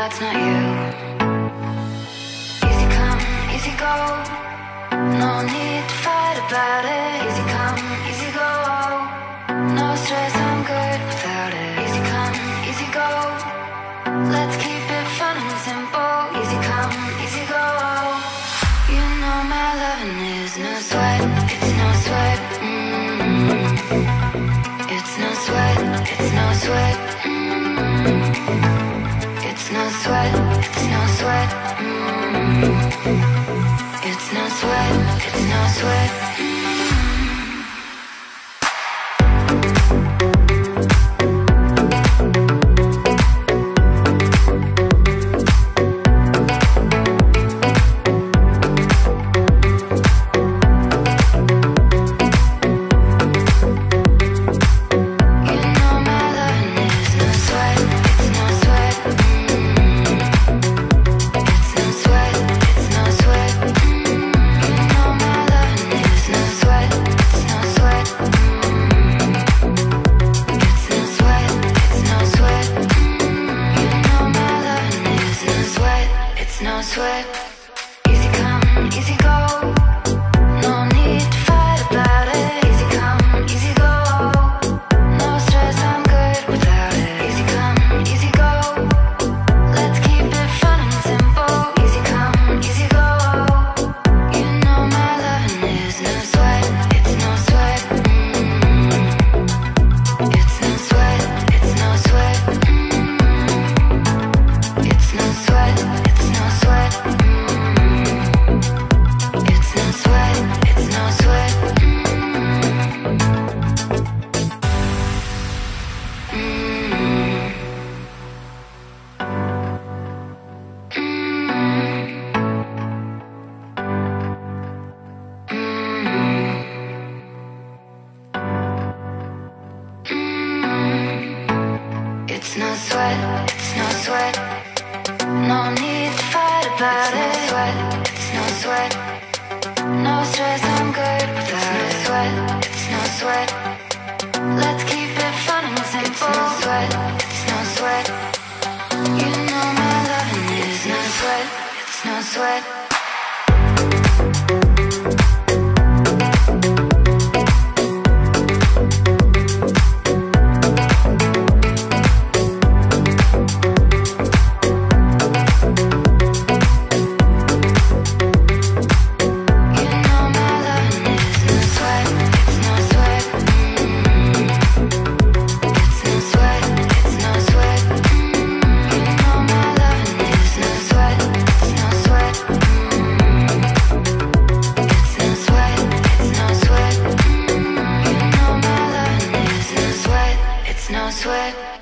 that's not you. Easy come, easy go, no need to fight about it. Easy come, easy go, no stress, I'm good without it. Easy come, easy go, let's keep it fun and simple. Easy come, easy go, you know my loving is no sweat, it's no sweat. It's no sweat, it's no sweat. It's no sweat, it's no sweat. It's no sweat, it's no sweat. No sweat, easy come, easy go, no need to fight about it. Easy come, easy go, no stress, I'm good without it. Easy come, easy go, let's keep it fun and simple. Easy come, easy go, you know my loving is no sweat, it's no sweat. It's no sweat, it's no sweat. It's no sweat, it's no sweat. It's no sweat, it's no sweat. It's no sweat, it's no sweat. No need to fight about it. It's no sweat, no stress, I'm good without it. It's no sweat, let's keep it fun and simple. It's no sweat, you know my loving is no sweat. It's no sweat. No sweat.